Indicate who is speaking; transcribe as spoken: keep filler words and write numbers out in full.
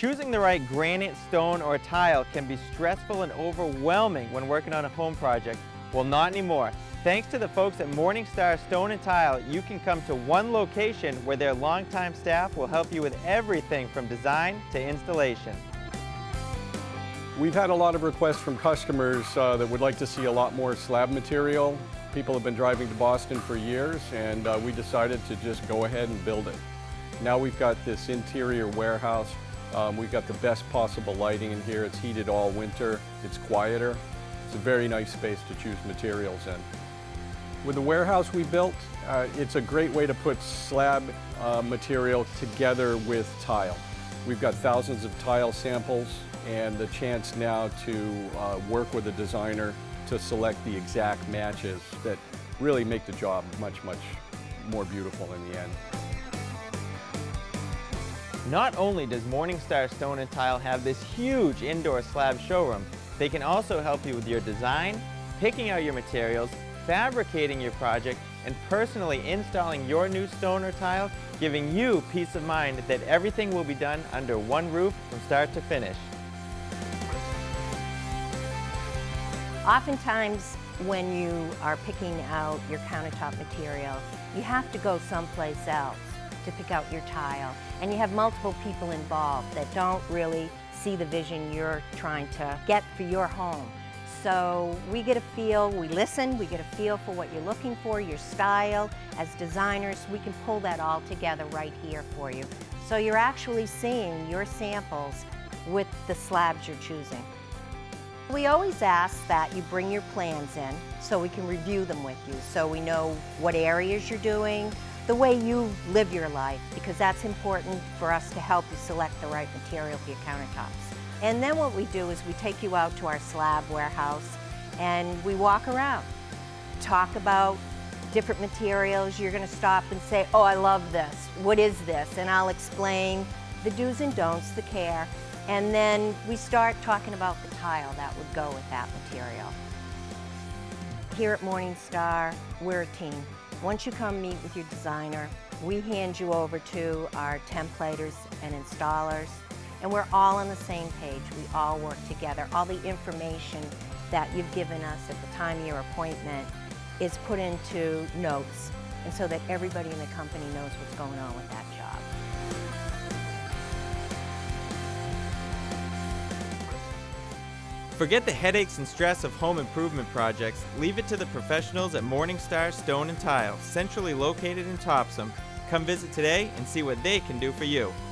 Speaker 1: Choosing the right granite, stone, or tile can be stressful and overwhelming when working on a home project. Well, not anymore. Thanks to the folks at Morningstar Stone and Tile, you can come to one location where their longtime staff will help you with everything from design to installation.
Speaker 2: We've had a lot of requests from customers uh, that would like to see a lot more slab material. People have been driving to Boston for years, and uh, we decided to just go ahead and build it. Now we've got this interior warehouse. Um, we've got the best possible lighting in here. It's heated all winter. It's quieter. It's a very nice space to choose materials in. With the warehouse we built, uh, it's a great way to put slab uh, material together with tile. We've got thousands of tile samples and the chance now to uh, work with a designer to select the exact matches that really make the job much, much more beautiful in the end.
Speaker 1: Not only does Morningstar Stone and Tile have this huge indoor slab showroom, they can also help you with your design, picking out your materials, fabricating your project, and personally installing your new stone or tile, giving you peace of mind that everything will be done under one roof from start to finish.
Speaker 3: Oftentimes, when you are picking out your countertop material, you have to go someplace else to pick out your tile. And you have multiple people involved that don't really see the vision you're trying to get for your home. So we get a feel, we listen, we get a feel for what you're looking for, your style. As designers, we can pull that all together right here for you. So you're actually seeing your samples with the slabs you're choosing. We always ask that you bring your plans in so we can review them with you, so we know what areas you're doing, the way you live your life, because that's important for us to help you select the right material for your countertops. And then what we do is we take you out to our slab warehouse and we walk around, talk about different materials. You're going to stop and say, oh, I love this. What is this? And I'll explain the do's and don'ts, the care. And then we start talking about the tile that would go with that material. Here at Morningstar, we're a team. Once you come meet with your designer, we hand you over to our templators and installers, and we're all on the same page. We all work together. All the information that you've given us at the time of your appointment is put into notes, and so that everybody in the company knows what's going on with that job.
Speaker 1: Forget the headaches and stress of home improvement projects. Leave it to the professionals at Morningstar Stone and Tile, centrally located in Topsom. Come visit today and see what they can do for you.